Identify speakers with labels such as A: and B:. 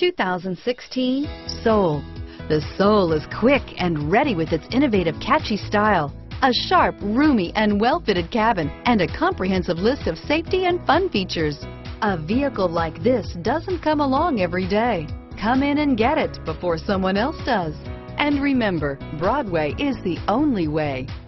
A: 2016 Soul. The Soul is quick and ready with its innovative, catchy style, a sharp, roomy, and well-fitted cabin, and a comprehensive list of safety and fun features. A vehicle like this doesn't come along every day. Come in and get it before someone else does. And remember, Broadway is the only way.